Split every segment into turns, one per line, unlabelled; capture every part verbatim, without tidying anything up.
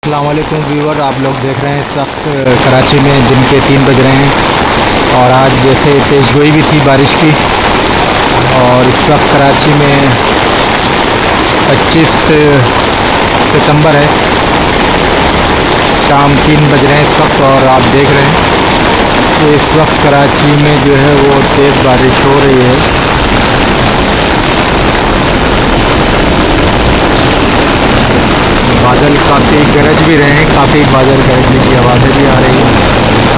अस्सलाम वालेकुम व्यूअर, आप लोग देख रहे हैं इस वक्त कराची में दिन के तीन बज रहे हैं और आज जैसे तेज़ गोई भी थी बारिश की। और इस वक्त कराची में पच्चीस सितंबर है, शाम तीन बज रहे हैं इस वक्त। और आप देख रहे हैं कि इस वक्त कराची में जो है वो तेज़ बारिश हो रही है। बादल काफ़ी गरज भी रहे हैं, काफ़ी बादल गरजने की आवाज़ें भी आ रही हैं।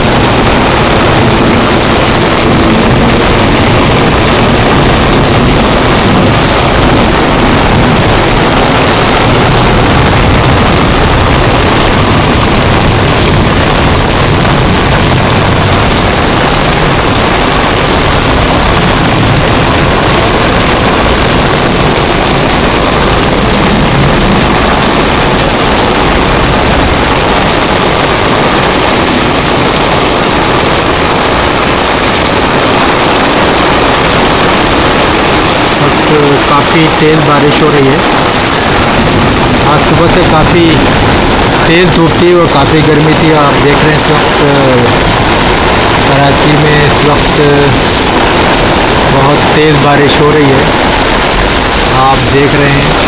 काफ़ी तेज़ बारिश हो रही है। आज सुबह से काफ़ी तेज़ धूप थी और काफ़ी गर्मी थी। आप देख रहे हैं इस वक्त कराची में इस वक्त बहुत तेज़ बारिश हो रही है, आप देख रहे हैं।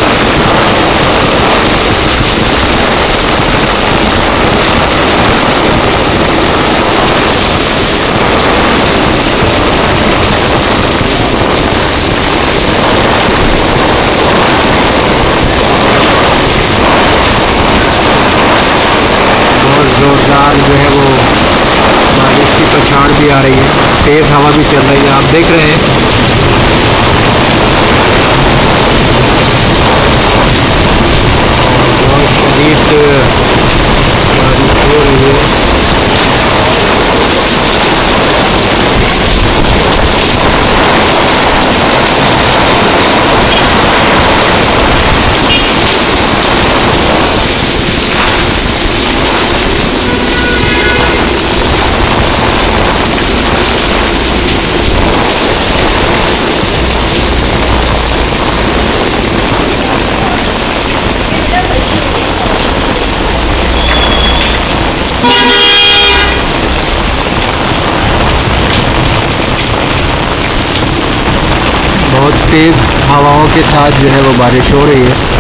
ज़ोरदार जो है वो बारिश की बौछार भी आ रही है, तेज़ हवा भी चल रही है, आप देख रहे हैं। बहुत शदीद बारिश हो रही है। बहुत तेज़ हवाओं के साथ जो है वो बारिश हो रही है।